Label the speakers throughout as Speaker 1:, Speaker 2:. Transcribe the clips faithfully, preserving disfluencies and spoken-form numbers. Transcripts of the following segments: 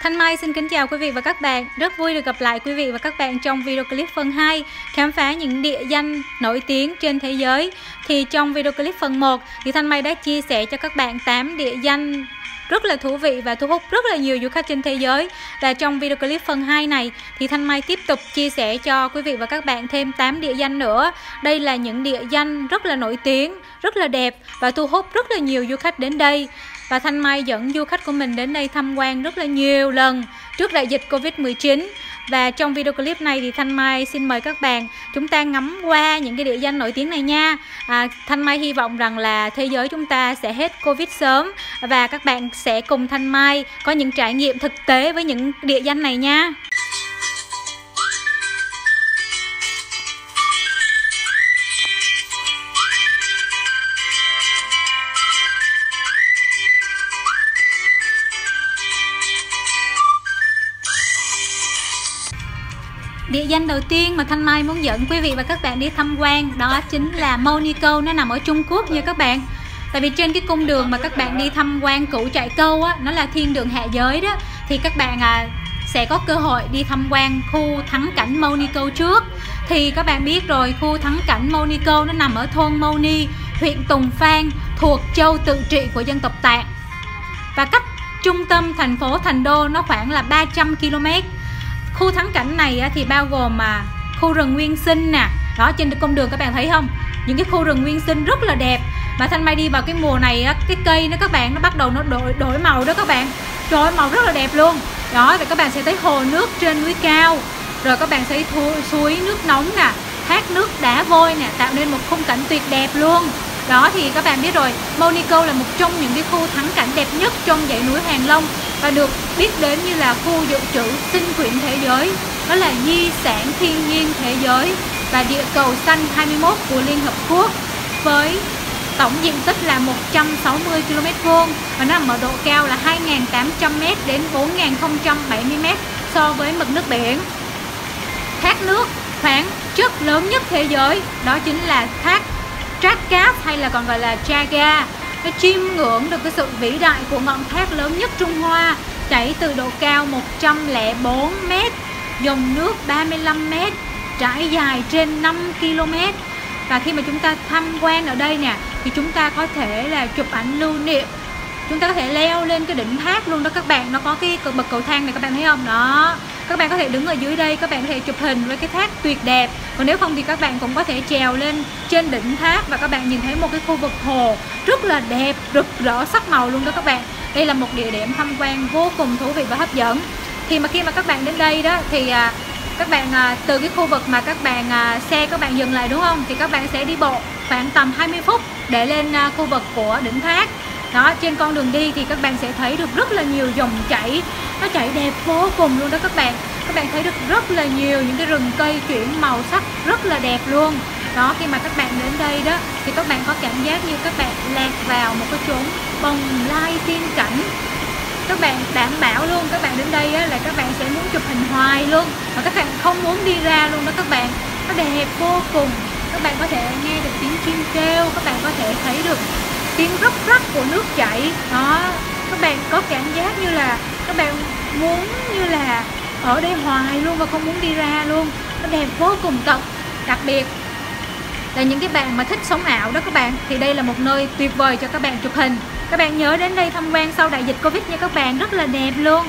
Speaker 1: Thanh Mai xin kính chào quý vị và các bạn. Rất vui được gặp lại quý vị và các bạn trong video clip phần hai khám phá những địa danh nổi tiếng trên thế giới. Thì trong video clip phần một thì Thanh Mai đã chia sẻ cho các bạn tám địa danh rất là thú vị và thu hút rất là nhiều du khách trên thế giới. Và trong video clip phần hai này thì Thanh Mai tiếp tục chia sẻ cho quý vị và các bạn thêm tám địa danh nữa. Đây là những địa danh rất là nổi tiếng, rất là đẹp và thu hút rất là nhiều du khách đến đây. Và Thanh Mai dẫn du khách của mình đến đây tham quan rất là nhiều lần trước đại dịch Covid mười chín. Và trong video clip này thì Thanh Mai xin mời các bạn chúng ta ngắm qua những cái địa danh nổi tiếng này nha. à, Thanh Mai hy vọng rằng là thế giới chúng ta sẽ hết Covid sớm và các bạn sẽ cùng Thanh Mai có những trải nghiệm thực tế với những địa danh này nha. Địa danh đầu tiên mà Thanh Mai muốn dẫn quý vị và các bạn đi tham quan đó chính là Moni Câu. Nó nằm ở Trung Quốc nha các bạn. Tại vì trên cái cung đường mà các bạn đi tham quan cửu trại câu á, nó là thiên đường hạ giới đó, thì các bạn à, sẽ có cơ hội đi tham quan khu thắng cảnh Moni Câu trước. Thì các bạn biết rồi, khu thắng cảnh Moni Câu nó nằm ở thôn Moni, huyện Tùng Phan, thuộc châu tự trị của dân tộc Tạng. Và cách trung tâm thành phố Thành Đô nó khoảng là ba trăm ki lô mét. Khu thắng cảnh này thì bao gồm mà khu rừng nguyên sinh nè. Đó, trên con đường các bạn thấy không? Những cái khu rừng nguyên sinh rất là đẹp. Mà Thanh Mai đi vào cái mùa này cái cây nó các bạn nó bắt đầu nó đổi đổi màu đó các bạn. Trời ơi, màu rất là đẹp luôn. Đó, thì các bạn sẽ thấy hồ nước trên núi cao. Rồi các bạn sẽ thấy suối nước nóng nè, thác nước đá vôi nè, tạo nên một khung cảnh tuyệt đẹp luôn. Đó, thì các bạn biết rồi, Moni Câu là một trong những cái khu thắng cảnh đẹp nhất trong dãy núi Hàng Long và được biết đến như là khu dự trữ sinh quyển thế giới. Đó là di sản thiên nhiên thế giới và địa cầu xanh hai mươi mốt của Liên Hợp Quốc, với tổng diện tích là một trăm sáu mươi ki lô mét vuông và nằm ở độ cao là hai nghìn tám trăm mét đến bốn nghìn không trăm bảy mươi mét so với mực nước biển. Thác nước khoáng chất lớn nhất thế giới đó chính là thác Tracas hay là còn gọi là Chaga. Nó chiêm ngưỡng được cái sự vĩ đại của ngọn thác lớn nhất Trung Hoa, chảy từ độ cao một trăm lẻ bốn mét, dòng nước ba mươi lăm mét, trải dài trên năm ki lô mét. Và khi mà chúng ta tham quan ở đây nè thì chúng ta có thể là chụp ảnh lưu niệm. Chúng ta có thể leo lên cái đỉnh thác luôn đó các bạn. Nó có cái bậc cầu thang này các bạn thấy không? Đó, các bạn có thể đứng ở dưới đây, các bạn có thể chụp hình với cái thác tuyệt đẹp. Còn nếu không thì các bạn cũng có thể trèo lên trên đỉnh thác và các bạn nhìn thấy một cái khu vực hồ rất là đẹp, rực rỡ sắc màu luôn đó các bạn. Đây là một địa điểm tham quan vô cùng thú vị và hấp dẫn. Thì mà khi mà các bạn đến đây đó thì à, các bạn à, từ cái khu vực mà các bạn à, xe các bạn dừng lại đúng không? Thì các bạn sẽ đi bộ khoảng tầm hai mươi phút để lên à, khu vực của đỉnh thác. Đó, trên con đường đi thì các bạn sẽ thấy được rất là nhiều dòng chảy. Nó chảy đẹp vô cùng luôn đó các bạn. Các bạn thấy được rất là nhiều những cái rừng cây chuyển màu sắc rất là đẹp luôn. Đó, khi mà các bạn đến đây đó thì các bạn có cảm giác như các bạn lạc vào một cái chốn bồng lai tiên cảnh. Các bạn đảm bảo luôn, các bạn đến đây á, là các bạn sẽ muốn chụp hình hoài luôn, mà các bạn không muốn đi ra luôn đó các bạn. Nó đẹp vô cùng. Các bạn có thể nghe được tiếng chim kêu, các bạn có thể thấy được tiếng róc rách của nước chảy. Đó, các bạn có cảm giác như là các bạn muốn như là ở đây hoài luôn và không muốn đi ra luôn. Nó đẹp vô cùng tận. Đặc biệt là những cái bạn mà thích sống ảo đó các bạn, thì đây là một nơi tuyệt vời cho các bạn chụp hình. Các bạn nhớ đến đây tham quan sau đại dịch Covid nha các bạn, rất là đẹp luôn.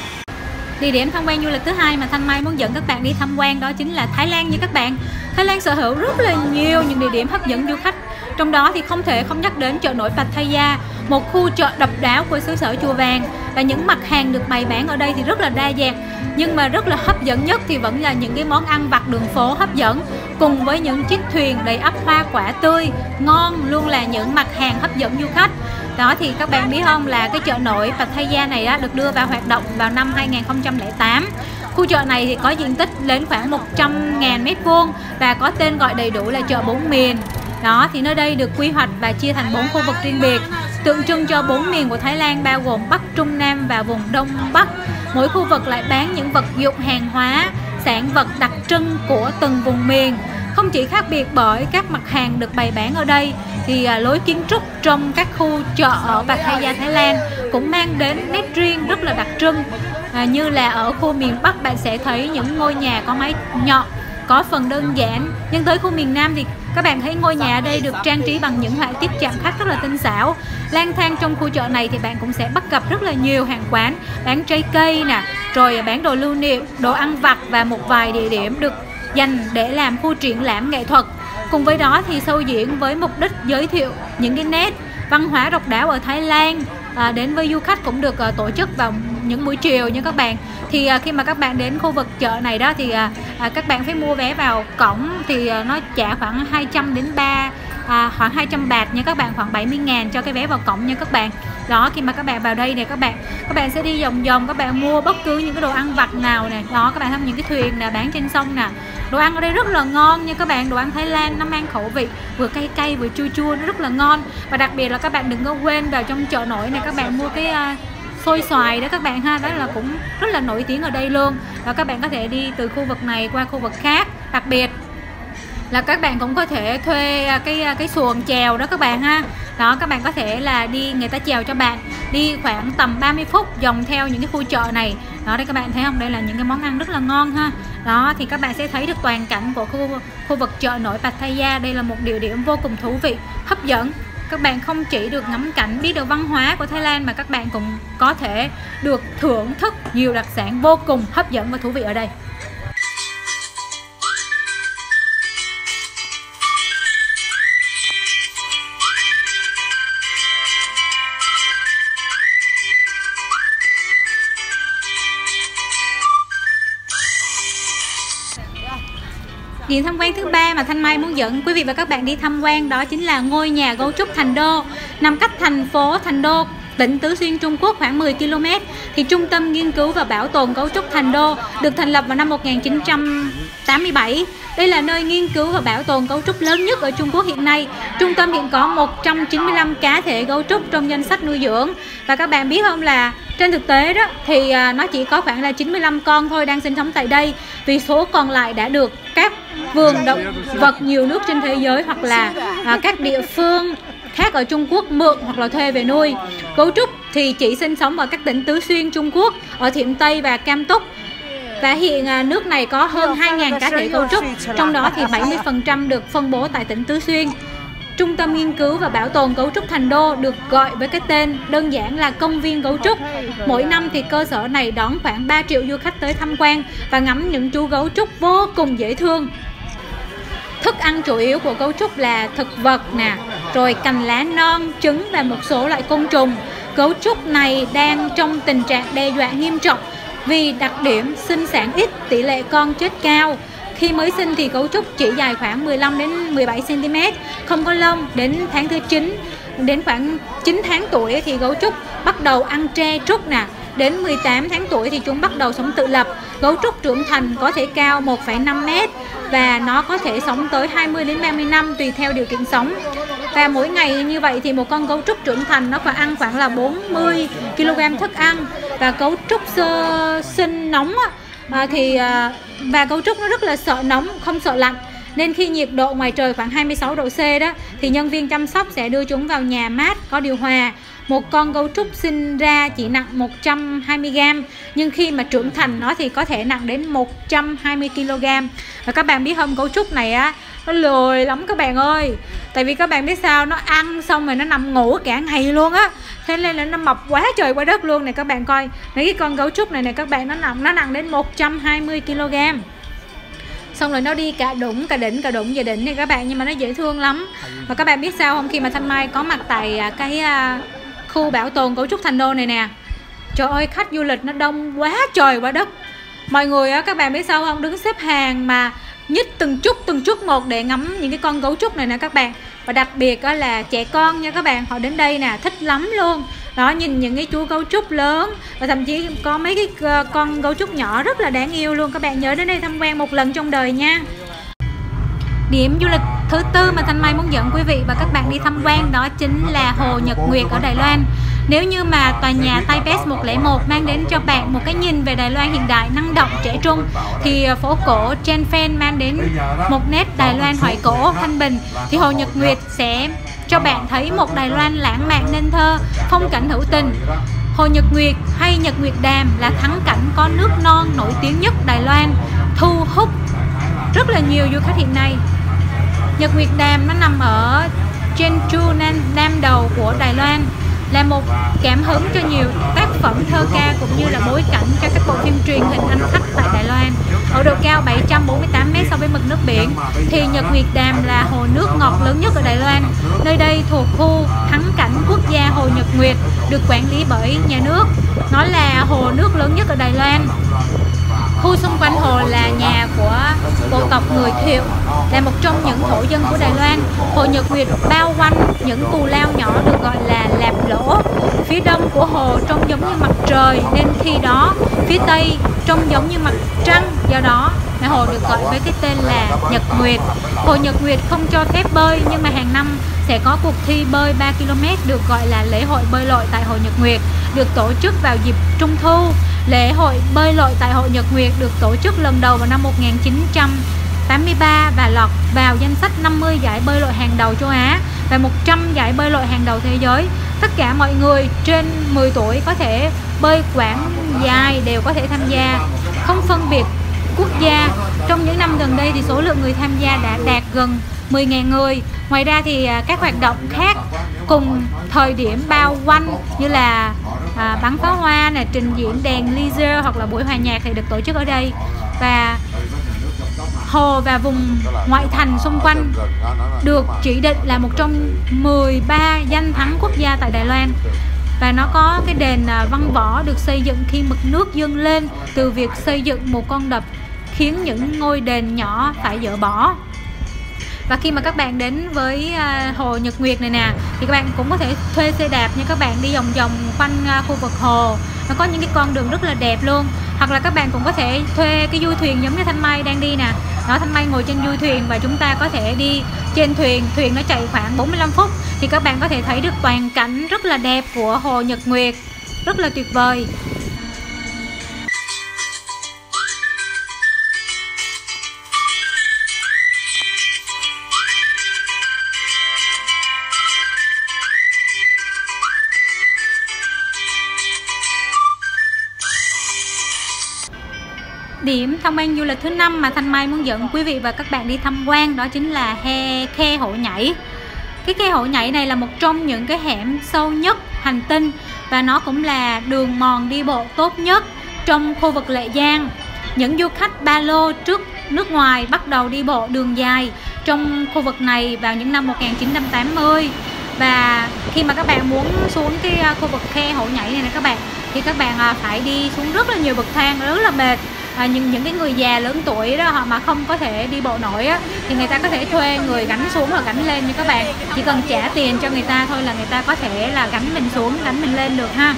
Speaker 1: Địa điểm tham quan du lịch thứ hai mà Thanh Mai muốn dẫn các bạn đi tham quan đó chính là Thái Lan nha các bạn. Thái Lan sở hữu rất là nhiều những địa điểm hấp dẫn du khách. Trong đó thì không thể không nhắc đến chợ nổi Pattaya, một khu chợ độc đáo của xứ sở Chùa Vàng. Và những mặt hàng được bày bán ở đây thì rất là đa dạng, nhưng mà rất là hấp dẫn nhất thì vẫn là những cái món ăn vặt đường phố hấp dẫn, cùng với những chiếc thuyền đầy ắp hoa quả tươi ngon luôn là những mặt hàng hấp dẫn du khách. Đó, thì các bạn biết không là cái chợ nổi Pattaya này á, được đưa vào hoạt động vào năm hai nghìn không trăm lẻ tám. Khu chợ này thì có diện tích lên khoảng một trăm nghìn mét vuông và có tên gọi đầy đủ là chợ bốn miền. Đó, thì nơi đây được quy hoạch và chia thành bốn khu vực riêng biệt, tượng trưng cho bốn miền của Thái Lan bao gồm Bắc, Trung, Nam và vùng Đông Bắc. Mỗi khu vực lại bán những vật dụng hàng hóa, sản vật đặc trưng của từng vùng miền. Không chỉ khác biệt bởi các mặt hàng được bày bán ở đây, thì à, lối kiến trúc trong các khu chợ ở Pattaya, Thái Lan cũng mang đến nét riêng rất là đặc trưng. à, như là ở khu miền Bắc bạn sẽ thấy những ngôi nhà có mái nhọn, có phần đơn giản, nhưng tới khu miền Nam thì các bạn thấy ngôi nhà ở đây được trang trí bằng những họa tiết chạm khắc rất là tinh xảo. Lang thang trong khu chợ này thì bạn cũng sẽ bắt gặp rất là nhiều hàng quán bán trái cây nè, rồi bán đồ lưu niệm, đồ ăn vặt và một vài địa điểm được dành để làm khu triển lãm nghệ thuật. Cùng với đó thì show diễn với mục đích giới thiệu những cái nét văn hóa độc đáo ở Thái Lan à, đến với du khách cũng được à, tổ chức vào những buổi chiều nha các bạn. Thì à, khi mà các bạn đến khu vực chợ này đó thì à, à, các bạn phải mua vé vào cổng, thì à, nó trả khoảng hai trăm đến ba à, khoảng hai trăm bạt nha các bạn, khoảng bảy mươi ngàn cho cái vé vào cổng nha các bạn. Đó, khi mà các bạn vào đây nè các bạn, các bạn sẽ đi vòng vòng, các bạn mua bất cứ những cái đồ ăn vặt nào nè. Đó, các bạn thấy những cái thuyền nè bán trên sông nè. Đồ ăn ở đây rất là ngon nha các bạn, đồ ăn Thái Lan nó mang khẩu vị vừa cay cay vừa chua chua, nó rất là ngon. Và đặc biệt là các bạn đừng có quên vào trong chợ nổi này các bạn mua cái uh, xôi xoài đó các bạn ha, đó là cũng rất là nổi tiếng ở đây luôn. Và các bạn có thể đi từ khu vực này qua khu vực khác. Đặc biệt là các bạn cũng có thể thuê cái cái xuồng chèo đó các bạn ha. Đó, các bạn có thể là đi, người ta chèo cho bạn đi khoảng tầm ba mươi phút vòng theo những cái khu chợ này. Đó, đây các bạn thấy không, đây là những cái món ăn rất là ngon ha. Đó, thì các bạn sẽ thấy được toàn cảnh của khu khu vực chợ nổi Pattaya. Đây là một địa điểm vô cùng thú vị, hấp dẫn. Các bạn không chỉ được ngắm cảnh, biết được văn hóa của Thái Lan, mà các bạn cũng có thể được thưởng thức nhiều đặc sản vô cùng hấp dẫn và thú vị ở đây. Điểm tham quan thứ ba mà Thanh Mai muốn dẫn quý vị và các bạn đi tham quan đó chính là ngôi nhà gấu trúc Thành Đô, nằm cách thành phố Thành Đô, tỉnh Tứ Xuyên, Trung Quốc khoảng mười ki lô mét. Thì Trung tâm Nghiên cứu và Bảo tồn Gấu trúc Thành Đô được thành lập vào năm một nghìn chín trăm tám mươi bảy. Đây là nơi nghiên cứu và bảo tồn gấu trúc lớn nhất ở Trung Quốc hiện nay. Trung tâm hiện có một trăm chín mươi lăm cá thể gấu trúc trong danh sách nuôi dưỡng. Và các bạn biết không là trên thực tế đó thì nó chỉ có khoảng là chín mươi lăm con thôi đang sinh sống tại đây, vì số còn lại đã được các vườn động vật nhiều nước trên thế giới hoặc là à, các địa phương khác ở Trung Quốc mượn hoặc là thuê về nuôi. Gấu trúc thì chỉ sinh sống ở các tỉnh Tứ Xuyên Trung Quốc, ở Thiểm Tây và Cam Túc. Và hiện à, nước này có hơn hai nghìn cá thể gấu trúc, trong đó thì bảy mươi phần trăm được phân bố tại tỉnh Tứ Xuyên. Trung tâm Nghiên cứu và Bảo tồn Gấu trúc Thành Đô được gọi với cái tên đơn giản là Công viên Gấu trúc. Mỗi năm thì cơ sở này đón khoảng ba triệu du khách tới tham quan và ngắm những chú gấu trúc vô cùng dễ thương. Thức ăn chủ yếu của gấu trúc là thực vật nè, rồi cành lá non, trứng và một số loại côn trùng. Gấu trúc này đang trong tình trạng đe dọa nghiêm trọng vì đặc điểm sinh sản ít, tỷ lệ con chết cao. Khi mới sinh thì gấu trúc chỉ dài khoảng mười lăm đến mười bảy xăng ti mét, không có lông. Đến tháng thứ chín, đến khoảng chín tháng tuổi thì gấu trúc bắt đầu ăn tre trúc nè. Đến mười tám tháng tuổi thì chúng bắt đầu sống tự lập. Gấu trúc trưởng thành có thể cao một phẩy năm mét và nó có thể sống tới hai mươi đến ba mươi năm tùy theo điều kiện sống. Và mỗi ngày như vậy thì một con gấu trúc trưởng thành nó phải ăn khoảng là bốn mươi ki lô gam thức ăn. Và gấu trúc sơ sinh nóng á, à, thì à, và gấu trúc nó rất là sợ nóng, không sợ lạnh. Nên khi nhiệt độ ngoài trời khoảng hai mươi sáu độ C đó thì nhân viên chăm sóc sẽ đưa chúng vào nhà mát có điều hòa. Một con gấu trúc sinh ra chỉ nặng một trăm hai mươi gam, nhưng khi mà trưởng thành nó thì có thể nặng đến một trăm hai mươi ki lô gam. Và các bạn biết không, gấu trúc này á nó lười lắm các bạn ơi. Tại vì các bạn biết sao, nó ăn xong rồi nó nằm ngủ cả ngày luôn á. Thế nên là nó mập quá trời quá đất luôn này các bạn coi. Mấy cái con gấu trúc này này các bạn, nó nặng nó nặng đến một trăm hai mươi ki lô gam. Xong rồi nó đi cả đũng, cả đỉnh, cả đũng, về đỉnh này các bạn, nhưng mà nó dễ thương lắm. Và các bạn biết sao không, khi mà Thanh Mai có mặt tại cái khu bảo tồn gấu trúc Thành Đô này nè, trời ơi khách du lịch nó đông quá trời quá đất. Mọi người á, các bạn biết sao không, đứng xếp hàng mà nhích từng chút từng chút một để ngắm những cái con gấu trúc này nè các bạn. Và đặc biệt á, là trẻ con nha các bạn, họ đến đây nè thích lắm luôn. Đó, nhìn những cái chú gấu trúc lớn và thậm chí có mấy cái con gấu trúc nhỏ rất là đáng yêu luôn. Các bạn nhớ đến đây tham quan một lần trong đời nha. Điểm du lịch thứ tư mà Thanh Mai muốn dẫn quý vị và các bạn đi tham quan đó chính là Hồ Nhật Nguyệt ở Đài Loan. Nếu như mà tòa nhà Taipei một không một mang đến cho bạn một cái nhìn về Đài Loan hiện đại, năng động, trẻ trung, thì phố cổ Chenfen mang đến một nét Đài Loan hoài cổ, thanh bình, thì Hồ Nhật Nguyệt sẽ cho bạn thấy một Đài Loan lãng mạn nên thơ, phong cảnh hữu tình. Hồ Nhật Nguyệt hay Nhật Nguyệt Đàm là thắng cảnh có nước non nổi tiếng nhất Đài Loan, thu hút rất là nhiều du khách hiện nay. Nhật Nguyệt Đàm nó nằm ở Jeonju, Nam, Nam đầu của Đài Loan, là một cảm hứng cho nhiều tác phẩm thơ ca cũng như là bối cảnh cho các bộ phim truyền hình anh khách tại Đài Loan. Ở độ cao bảy trăm bốn mươi tám mét so với mực nước biển, thì Nhật Nguyệt Đàm là hồ nước ngọt lớn nhất ở Đài Loan. Nơi đây thuộc khu thắng cảnh quốc gia Hồ Nhật Nguyệt, được quản lý bởi nhà nước. Nó là hồ nước lớn nhất ở Đài Loan. Khu xung quanh hồ là nhà của bộ tộc người Thiệu, là một trong những thổ dân của Đài Loan. Hồ Nhật Nguyệt bao quanh những cù lao nhỏ được gọi là lạp lỗ. Phía đông của hồ trông giống như mặt trời, nên khi đó phía tây trông giống như mặt trăng, do đó mà hồ được gọi với cái tên là Nhật Nguyệt. Hồ Nhật Nguyệt không cho phép bơi, nhưng mà hàng năm sẽ có cuộc thi bơi ba ki lô mét được gọi là lễ hội bơi lội tại Hồ Nhật Nguyệt, được tổ chức vào dịp Trung thu. Lễ hội bơi lội tại Hồ Nhật Nguyệt được tổ chức lần đầu vào năm một nghìn chín trăm tám mươi ba và lọt vào danh sách năm mươi giải bơi lội hàng đầu châu Á và một trăm giải bơi lội hàng đầu thế giới. Tất cả mọi người trên mười tuổi có thể bơi quãng dài đều có thể tham gia, không phân biệt quốc gia. Trong những năm gần đây thì số lượng người tham gia đã đạt gần mười nghìn người. Ngoài ra thì các hoạt động khác cùng thời điểm bao quanh như là à, bắn pháo hoa, này, trình diễn đèn laser hoặc là buổi hòa nhạc thì được tổ chức ở đây. Và hồ và vùng ngoại thành xung quanh được chỉ định là một trong mười ba danh thắng quốc gia tại Đài Loan. Và nó có cái đền văn võ được xây dựng khi mực nước dâng lên từ việc xây dựng một con đập, khiến những ngôi đền nhỏ phải dỡ bỏ. Và khi mà các bạn đến với hồ Nhật Nguyệt này nè, thì các bạn cũng có thể thuê xe đạp nha các bạn, đi vòng vòng quanh khu vực hồ. Nó có những cái con đường rất là đẹp luôn. Hoặc là các bạn cũng có thể thuê cái du thuyền giống như Thanh Mai đang đi nè. Đó, Thanh Mai ngồi trên du thuyền và chúng ta có thể đi trên thuyền. Thuyền nó chạy khoảng bốn mươi lăm phút thì các bạn có thể thấy được toàn cảnh rất là đẹp của hồ Nhật Nguyệt, rất là tuyệt vời. Điểm tham quan du lịch thứ năm mà Thanh Mai muốn dẫn quý vị và các bạn đi tham quan đó chính là he, khe hổ nhảy. Cái khe hổ nhảy này là một trong những cái hẻm sâu nhất hành tinh và nó cũng là đường mòn đi bộ tốt nhất trong khu vực Lệ Giang. Những du khách ba lô trước nước ngoài bắt đầu đi bộ đường dài trong khu vực này vào những năm một nghìn chín trăm tám mươi. Và khi mà các bạn muốn xuống cái khu vực khe hổ nhảy này nè các bạn, thì các bạn phải đi xuống rất là nhiều bậc thang, rất là mệt. À, những những cái người già lớn tuổi đó, họ mà không có thể đi bộ nổi á, thì người ta có thể thuê người gánh xuống hoặc gánh lên nha các bạn. Chỉ cần trả tiền cho người ta thôi là người ta có thể là gánh mình xuống, gánh mình lên được ha.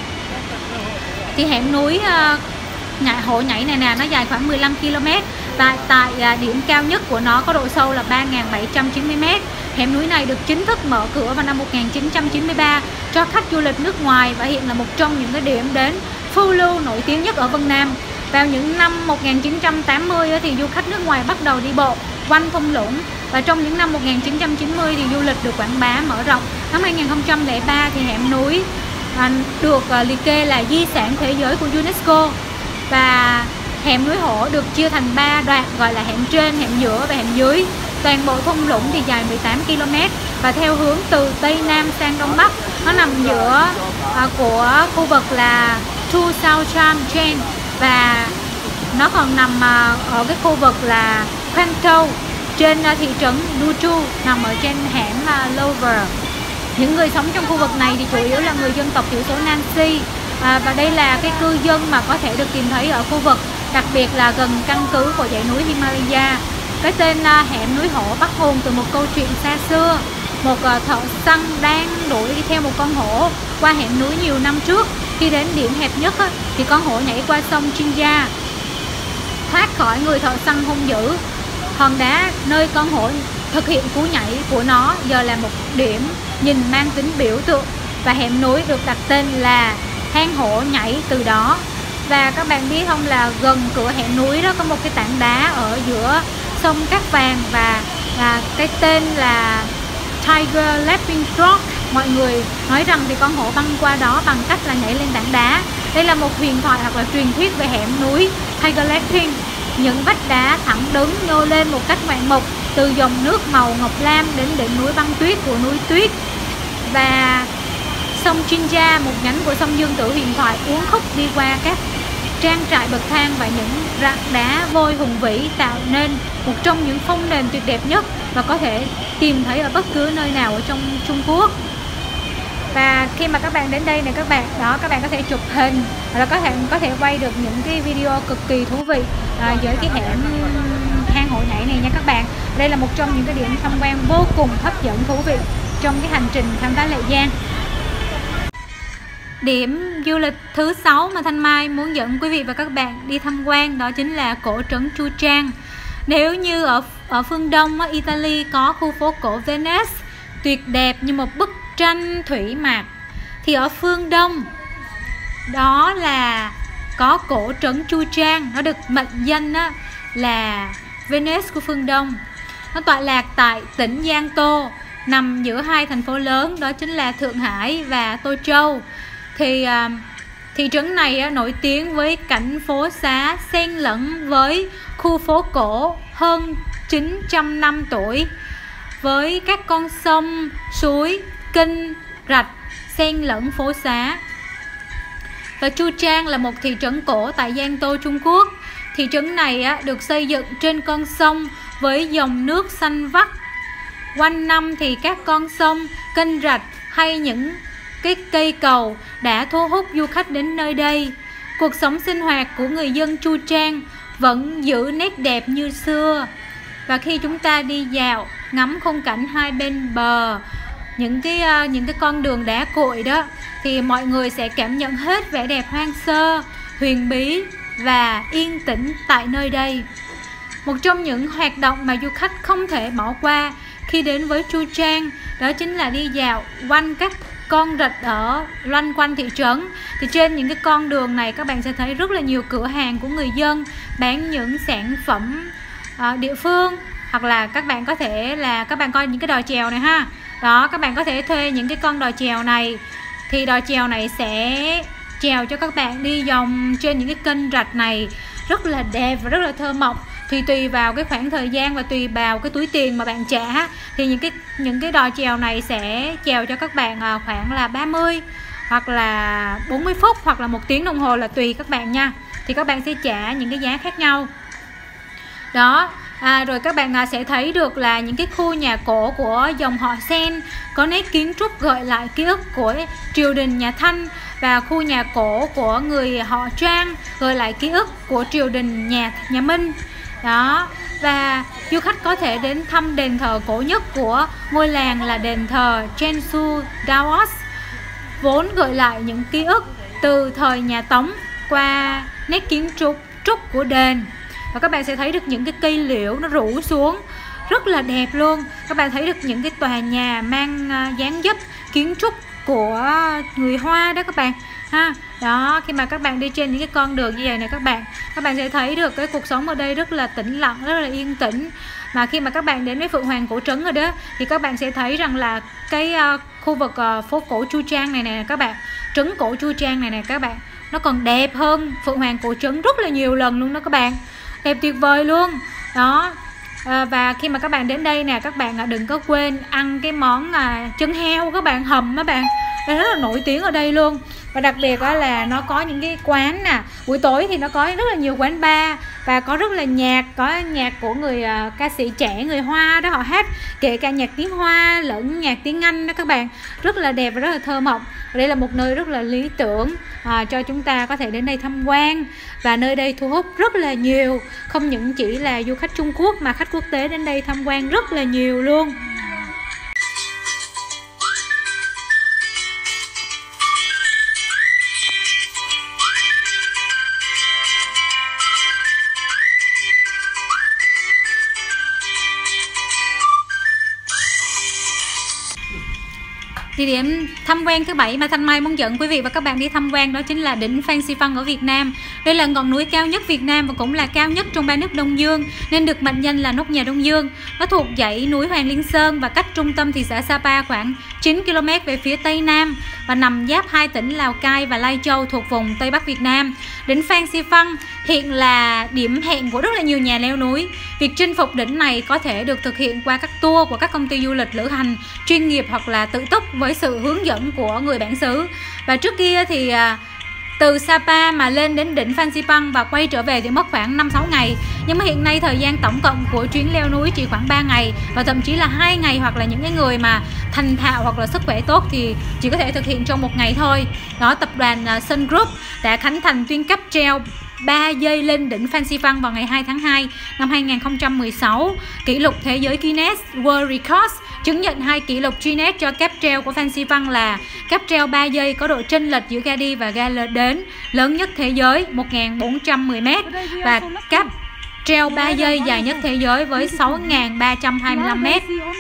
Speaker 1: Thì hẻm núi uh, nhảy hổ nhảy này nè, nó dài khoảng mười lăm ki lô mét và tại uh, điểm cao nhất của nó có độ sâu là ba nghìn bảy trăm chín mươi mét. Hẻm núi này được chính thức mở cửa vào năm một nghìn chín trăm chín mươi ba cho khách du lịch nước ngoài và hiện là một trong những cái điểm đến phiêu lưu nổi tiếng nhất ở Vân Nam. Vào những năm một nghìn chín trăm tám mươi thì du khách nước ngoài bắt đầu đi bộ quanh thung lũng, và trong những năm một nghìn chín trăm chín mươi thì du lịch được quảng bá mở rộng. Năm hai nghìn không trăm lẻ ba thì hẻm núi được liệt kê là di sản thế giới của UNESCO, và hẻm núi hổ được chia thành ba đoạn gọi là hẻm trên, hẻm giữa và hẻm dưới. Toàn bộ thung lũng thì dài mười tám ki lô mét và theo hướng từ Tây Nam sang Đông Bắc. Nó nằm giữa uh, của khu vực là Two South Cham Chain, và nó còn nằm uh, ở cái khu vực là Quan Châu trên uh, thị trấn Luchu, nằm ở trên hẻm uh, Lover. Những người sống trong khu vực này thì chủ yếu là người dân tộc thiểu số Nancy, à, và đây là cái cư dân mà có thể được tìm thấy ở khu vực, đặc biệt là gần căn cứ của dãy núi Himalaya. Cái tên uh, hẻm núi hổ bắt nguồn từ một câu chuyện xa xưa. Một uh, thợ săn đang đuổi đi theo một con hổ qua hẻm núi nhiều năm trước. Khi đến điểm hẹp nhất á, thì con hổ nhảy qua sông Chinja, thoát khỏi người thợ săn hung dữ. Hòn đá nơi con hổ thực hiện cú nhảy của nó giờ là một điểm nhìn mang tính biểu tượng, và hẻm núi được đặt tên là hang hổ nhảy từ đó. Và các bạn biết không, là gần cửa hẻm núi đó có một cái tảng đá ở giữa sông Cát Vàng, và, và cái tên là Tiger Laughing Rock, mọi người nói rằng thì con hổ băng qua đó bằng cách là nhảy lên tảng đá. Đây là một huyền thoại hoặc là truyền thuyết về hẻm núi Tiger Lake King. Những vách đá thẳng đứng nhô lên một cách ngoạn mục từ dòng nước màu ngọc lam đến đỉnh núi băng tuyết của núi tuyết. Và sông Jinja, một nhánh của sông Dương Tử huyền thoại, uốn khúc đi qua các trang trại bậc thang và những rặng đá vôi hùng vĩ, tạo nên một trong những phong nền tuyệt đẹp nhất và có thể tìm thấy ở bất cứ nơi nào ở trong Trung Quốc. Và khi mà các bạn đến đây này các bạn, đó các bạn có thể chụp hình và có thể có thể quay được những cái video cực kỳ thú vị à, với cái hẻm hang hổ nhảy này nha các bạn. Đây là một trong những cái điểm tham quan vô cùng hấp dẫn thú vị trong cái hành trình khám phá Lệ Giang. Điểm du lịch thứ sáu mà Thanh Mai muốn dẫn quý vị và các bạn đi tham quan đó chính là cổ trấn Chu Trang. Nếu như ở ở phương Đông Italy có khu phố cổ Venice tuyệt đẹp như một bức tranh thủy mặc, thì ở phương Đông đó là có cổ trấn Chu Trang, nó được mệnh danh á, là Venice của phương Đông. Nó tọa lạc tại tỉnh Giang Tô, nằm giữa hai thành phố lớn đó chính là Thượng Hải và Tô Châu. Thì uh, thị trấn này uh, nổi tiếng với cảnh phố xá xen lẫn với khu phố cổ hơn chín trăm năm tuổi, với các con sông, suối, kênh, rạch xen lẫn phố xá. Và Chu Trang là một thị trấn cổ tại Giang Tô, Trung Quốc. Thị trấn này uh, được xây dựng trên con sông với dòng nước xanh vắt. Quanh năm thì các con sông, kênh rạch hay những cái cây cầu đã thu hút du khách đến nơi đây. Cuộc sống sinh hoạt của người dân Chu Trang vẫn giữ nét đẹp như xưa. Và khi chúng ta đi dạo, ngắm khung cảnh hai bên bờ, những cái những cái con đường đá cội đó, thì mọi người sẽ cảm nhận hết vẻ đẹp hoang sơ, huyền bí và yên tĩnh tại nơi đây. Một trong những hoạt động mà du khách không thể bỏ qua khi đến với Chu Trang đó chính là đi dạo quanh các con rạch ở loanh quanh thị trấn. Thì trên những cái con đường này các bạn sẽ thấy rất là nhiều cửa hàng của người dân bán những sản phẩm uh, địa phương, hoặc là các bạn có thể là các bạn coi những cái đò chèo này ha. Đó, các bạn có thể thuê những cái con đò chèo này, thì đò chèo này sẽ chèo cho các bạn đi vòng trên những cái kênh rạch này rất là đẹp và rất là thơ mộng. Thì tùy vào cái khoảng thời gian và tùy vào cái túi tiền mà bạn trả, thì những cái những cái đò chèo này sẽ chèo cho các bạn khoảng là ba mươi hoặc là bốn mươi phút hoặc là một tiếng đồng hồ, là tùy các bạn nha. Thì các bạn sẽ trả những cái giá khác nhau. Đó, à, rồi các bạn sẽ thấy được là những cái khu nhà cổ của dòng họ Sen có nét kiến trúc gợi lại ký ức của triều đình nhà Thanh, và khu nhà cổ của người họ Trang gợi lại ký ức của triều đình nhà nhà Minh. Đó, và du khách có thể đến thăm đền thờ cổ nhất của ngôi làng là đền thờ Chensu Daos, vốn gợi lại những ký ức từ thời nhà Tống qua nét kiến trúc trúc của đền. Và các bạn sẽ thấy được những cái cây liễu nó rủ xuống rất là đẹp luôn. Các bạn thấy được những cái tòa nhà mang dáng dấp kiến trúc của người Hoa đó các bạn ha. Đó, khi mà các bạn đi trên những cái con đường như vậy này các bạn, các bạn sẽ thấy được cái cuộc sống ở đây rất là tĩnh lặng, rất là yên tĩnh. Mà khi mà các bạn đến với Phượng Hoàng cổ trấn rồi đó, thì các bạn sẽ thấy rằng là cái uh, khu vực uh, phố cổ Chu Trang này nè các bạn, trấn cổ Chu Trang này nè các bạn, nó còn đẹp hơn Phượng Hoàng cổ trấn rất là nhiều lần luôn đó các bạn. Đẹp tuyệt vời luôn. Đó. À, và khi mà các bạn đến đây nè, các bạn đừng có quên ăn cái món à, chân heo các bạn, hầm các bạn, rất là nổi tiếng ở đây luôn. Và đặc biệt là nó có những cái quán nè, buổi tối thì nó có rất là nhiều quán bar và có rất là nhạc, có nhạc của người uh, ca sĩ trẻ người Hoa đó, họ hát kể cả nhạc tiếng Hoa lẫn nhạc tiếng Anh đó các bạn, rất là đẹp và rất là thơ mộng. Đây là một nơi rất là lý tưởng à, cho chúng ta có thể đến đây tham quan, và nơi đây thu hút rất là nhiều, không những chỉ là du khách Trung Quốc mà khách quốc tế đến đây tham quan rất là nhiều luôn. Địa điểm tham quan thứ bảy mà Thanh Mai muốn dẫn quý vị và các bạn đi tham quan đó chính là đỉnh Phan Xipang ở Việt Nam. Đây là ngọn núi cao nhất Việt Nam và cũng là cao nhất trong ba nước Đông Dương, nên được mệnh danh là nóc nhà Đông Dương. Nó thuộc dãy núi Hoàng Liên Sơn và cách trung tâm thị xã Sapa khoảng chín ki lô mét về phía tây nam và nằm giáp hai tỉnh Lào Cai và Lai Châu thuộc vùng Tây Bắc Việt Nam. Đỉnh Phan Xipang hiện là điểm hẹn của rất là nhiều nhà leo núi. Việc chinh phục đỉnh này có thể được thực hiện qua các tour của các công ty du lịch lữ hành chuyên nghiệp hoặc là tự túc với sự hướng dẫn của người bản xứ. Và trước kia thì từ Sapa mà lên đến đỉnh Phan Xipang và quay trở về thì mất khoảng năm sáu ngày. Nhưng mà hiện nay thời gian tổng cộng của chuyến leo núi chỉ khoảng ba ngày và thậm chí là hai ngày, hoặc là những cái người mà thành thạo hoặc là sức khỏe tốt thì chỉ có thể thực hiện trong một ngày thôi. Đó, tập đoàn Sun Group đã khánh thành tuyến cáp treo ba giây lên đỉnh Phan Xipang vào ngày hai tháng hai năm hai nghìn không trăm mười sáu. Kỷ lục thế giới Guinness World Records chứng nhận hai kỷ lục Guinness cho cáp treo của Phan Xipang là cáp treo ba giây có độ chênh lệch giữa ga đi và ga đến lớn nhất thế giới một nghìn bốn trăm mười mét và cáp treo ba giây dài nhất thế giới với sáu nghìn ba trăm hai mươi lăm mét.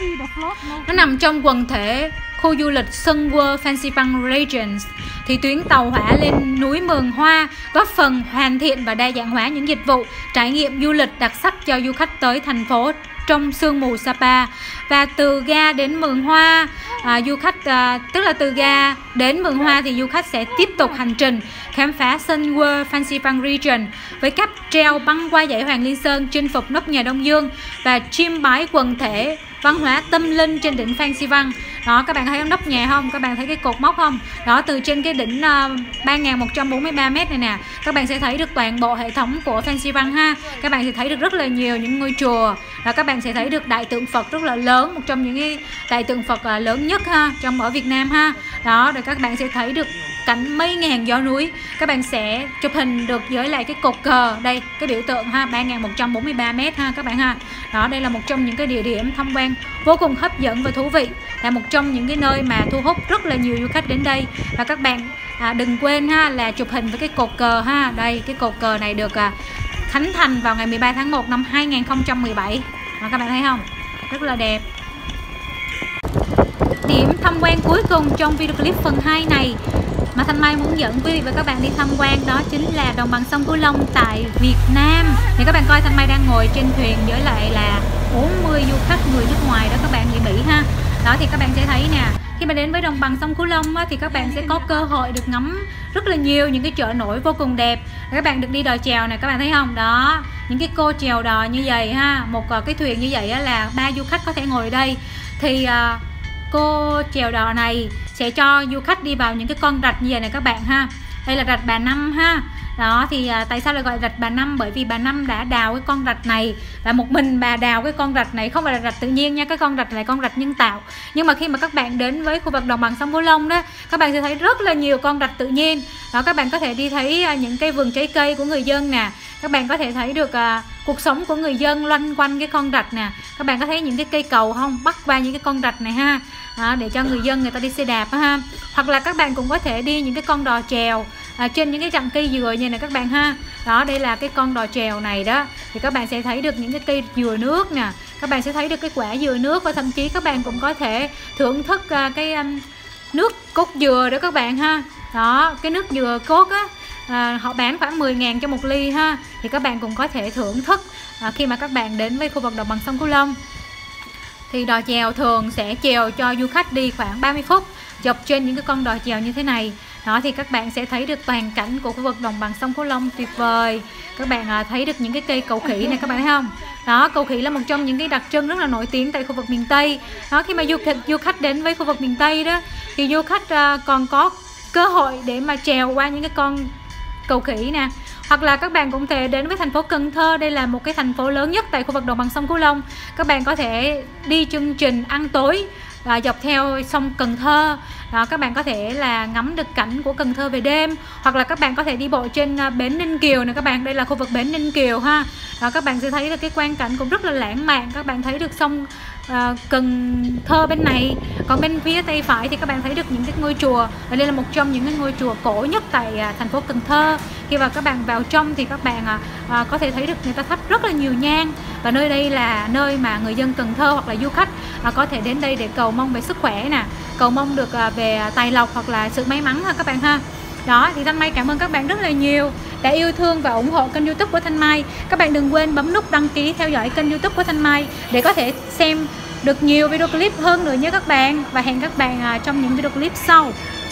Speaker 1: Nó nằm trong quần thể khu du lịch Sun World Phan Xipang Regions. Thì tuyến tàu hỏa lên núi Mường Hoa góp phần hoàn thiện và đa dạng hóa những dịch vụ trải nghiệm du lịch đặc sắc cho du khách tới thành phố trong sương mù Sapa. Và từ ga đến Mường Hoa, à, du khách à, tức là từ ga đến Mường Hoa thì du khách sẽ tiếp tục hành trình khám phá Sun World Phan Xipang Region với cáp treo băng qua dãy Hoàng Liên Sơn, chinh phục nóc nhà Đông Dương và chiêm bái quần thể văn hóa tâm linh trên đỉnh Phan Xipang. Đó, các bạn thấy nóc nhà không? Các bạn thấy cái cột mốc không? Đó, từ trên cái đỉnh uh, ba nghìn một trăm bốn mươi ba mét này nè, các bạn sẽ thấy được toàn bộ hệ thống của Phan Xipang ha. Các bạn sẽ thấy được rất là nhiều những ngôi chùa. Đó, các bạn sẽ thấy được đại tượng Phật rất là lớn, một trong những cái đại tượng Phật uh, lớn nhất ha trong ở Việt Nam ha. Đó, rồi các bạn sẽ thấy được cảnh mây ngàn gió núi. Các bạn sẽ chụp hình được với lại cái cột cờ đây, cái biểu tượng ha, ba nghìn một trăm bốn mươi ba mét ha các bạn ha. Đó, đây là một trong những cái địa điểm tham quan vô cùng hấp dẫn và thú vị, là một trong những cái nơi mà thu hút rất là nhiều du khách đến đây. Và các bạn à, đừng quên ha là chụp hình với cái cột cờ ha. Đây, cái cột cờ này được à, khánh thành vào ngày mười ba tháng một năm hai nghìn không trăm mười bảy. Đó, các bạn thấy không? Rất là đẹp. Điểm tham quan cuối cùng trong video clip phần hai này mà Thanh Mai muốn dẫn quý vị và các bạn đi tham quan đó chính là đồng bằng sông Cửu Long tại Việt Nam. Thì các bạn coi Thanh Mai đang ngồi trên thuyền với lại là bốn mươi du khách người nước ngoài đó các bạn, người Mỹ ha. Đó thì các bạn sẽ thấy nè, khi mà đến với đồng bằng sông Cửu Long á, thì các bạn sẽ có cơ hội được ngắm rất là nhiều những cái chợ nổi vô cùng đẹp. Các bạn được đi đò chèo này, các bạn thấy không? Đó, những cái cô chèo đò như vậy ha, một cái thuyền như vậy á, là ba du khách có thể ngồi ở đây. Thì uh, cô chèo đò này sẽ cho du khách đi vào những cái con rạch như vậy này các bạn ha. Đây là rạch Bà Năm ha. Đó thì à, tại sao lại gọi rạch Bà Năm? Bởi vì bà Năm đã đào cái con rạch này và một mình bà đào cái con rạch này, không phải là rạch tự nhiên nha, cái con rạch này con rạch nhân tạo. Nhưng mà khi mà các bạn đến với khu vực đồng bằng sông Cửu Long đó, các bạn sẽ thấy rất là nhiều con rạch tự nhiên. Đó, các bạn có thể đi thấy à, những cái vườn trái cây của người dân nè. Các bạn có thể thấy được à, cuộc sống của người dân loanh quanh cái con rạch nè. Các bạn có thấy những cái cây cầu không, bắc qua những cái con rạch này ha. Đó, để cho người dân người ta đi xe đạp ha. Hoặc là các bạn cũng có thể đi những cái con đò chèo à, trên những cái chặng cây dừa như này các bạn ha. Đó, đây là cái con đò chèo này đó. Thì các bạn sẽ thấy được những cái cây dừa nước nè. Các bạn sẽ thấy được cái quả dừa nước và thậm chí các bạn cũng có thể thưởng thức à, cái um, nước cốt dừa đó các bạn ha. Đó, cái nước dừa cốt á, à, họ bán khoảng mười ngàn cho một ly ha. Thì các bạn cũng có thể thưởng thức à, khi mà các bạn đến với khu vực đồng bằng sông Cửu Long. Thì đò chèo thường sẽ chèo cho du khách đi khoảng ba mươi phút dọc trên những cái con đò chèo như thế này. Đó thì các bạn sẽ thấy được toàn cảnh của khu vực đồng bằng sông Cửu Long tuyệt vời. Các bạn à, thấy được những cái cây cầu khỉ này các bạn thấy không? Đó, cầu khỉ là một trong những cái đặc trưng rất là nổi tiếng tại khu vực miền Tây. Đó, khi mà du khách du khách đến với khu vực miền Tây đó thì du khách à, còn có cơ hội để mà trèo qua những cái con cầu khỉ nè. Hoặc là các bạn cũng thể đến với thành phố Cần Thơ. Đây là một cái thành phố lớn nhất tại khu vực đồng bằng sông Cửu Long. Các bạn có thể đi chương trình ăn tối và dọc theo sông Cần Thơ. Đó, các bạn có thể là ngắm được cảnh của Cần Thơ về đêm. Hoặc là các bạn có thể đi bộ trên bến Ninh Kiều này các bạn. Đây là khu vực bến Ninh Kiều ha. Đó, các bạn sẽ thấy được cái quang cảnh cũng rất là lãng mạn. Các bạn thấy được sông uh, Cần Thơ bên này. Còn bên phía tay phải thì các bạn thấy được những cái ngôi chùa. Và đây là một trong những cái ngôi chùa cổ nhất tại uh, thành phố Cần Thơ. Khi mà các bạn vào trong thì các bạn uh, uh, có thể thấy được người ta thắp rất là nhiều nhang. Và nơi đây là nơi mà người dân Cần Thơ hoặc là du khách uh, có thể đến đây để cầu mong về sức khỏe nè, cầu mong được uh, về tài lộc hoặc là sự may mắn ha các bạn ha. Đó, thì Thanh Mai cảm ơn các bạn rất là nhiều đã yêu thương và ủng hộ kênh YouTube của Thanh Mai. Các bạn đừng quên bấm nút đăng ký theo dõi kênh YouTube của Thanh Mai để có thể xem được nhiều video clip hơn nữa nhé các bạn. Và hẹn các bạn trong những video clip sau.